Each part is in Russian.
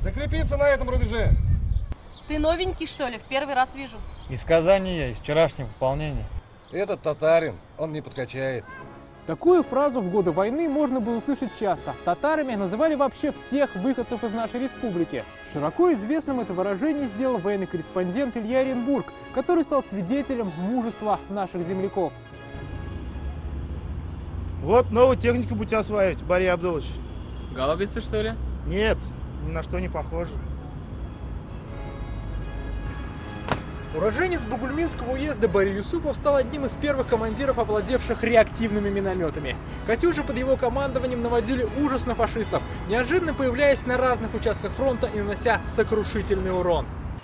Закрепиться на этом рубеже. Ты новенький, что ли? В первый раз вижу. Из Казани я, из вчерашнего пополнения. Этот татарин, он не подкачает. Такую фразу в годы войны можно было услышать часто. Татарами называли вообще всех выходцев из нашей республики. Широко известным это выражение сделал военный корреспондент Илья Оренбург, который стал свидетелем мужества наших земляков. Вот новую технику будете осваивать, Борис Абдулович. Гаубицы, что ли? Нет, ни на что не похоже. Уроженец Бугульминского уезда Борис Юсупов стал одним из первых командиров, овладевших реактивными минометами. «Катюши» под его командованием наводили ужас на фашистов, неожиданно появляясь на разных участках фронта и нанося сокрушительный урон.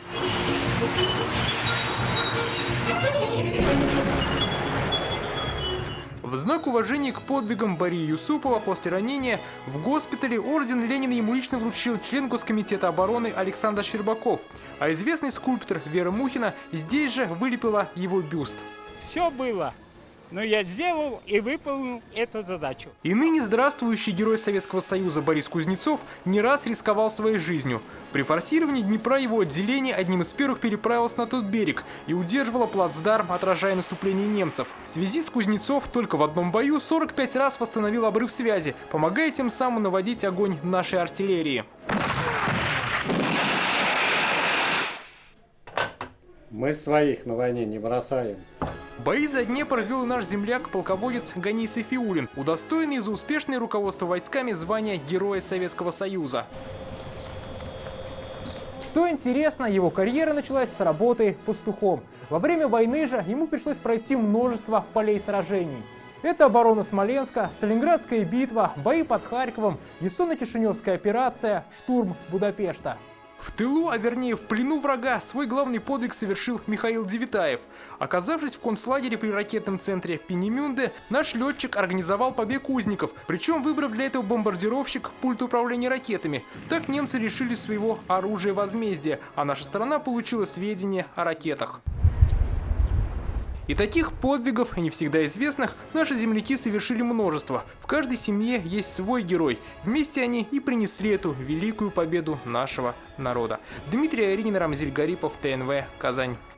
В знак уважения к подвигам Бориса Юсупова после ранения в госпитале орден Ленина ему лично вручил член Госкомитета обороны Александр Щербаков, а известный скульптор Вера Мухина здесь же вылепила его бюст. Все было, но я сделал и выполнил эту задачу. И ныне здравствующий герой Советского Союза Борис Кузнецов не раз рисковал своей жизнью. При форсировании Днепра его отделение одним из первых переправилось на тот берег и удерживало плацдарм, отражая наступление немцев. Связист Кузнецов только в одном бою 45 раз восстановил обрыв связи, помогая тем самым наводить огонь нашей артиллерии. Мы своих на войне не бросаем. Бои за Днепр вел наш земляк-полководец Ганей Сайфиуллин, удостоенный за успешное руководство войсками звания Героя Советского Союза. Что интересно, его карьера началась с работы пастухом. Во время войны же ему пришлось пройти множество полей сражений. Это оборона Смоленска, Сталинградская битва, бои под Харьковом, Яссоно-Кишиневская операция, штурм Будапешта. В тылу, а вернее в плену врага, свой главный подвиг совершил Михаил Девитаев. Оказавшись в концлагере при ракетном центре Пинемюнде, наш летчик организовал побег узников, причем выбрав для этого бомбардировщик, пульт управления ракетами. Так немцы лишились своего оружия возмездия, а наша страна получила сведения о ракетах. И таких подвигов, не всегда известных, наши земляки совершили множество. В каждой семье есть свой герой. Вместе они и принесли эту великую победу нашего народа. Дмитрий Аринин, Рамзиль Гарипов, ТНВ, Казань.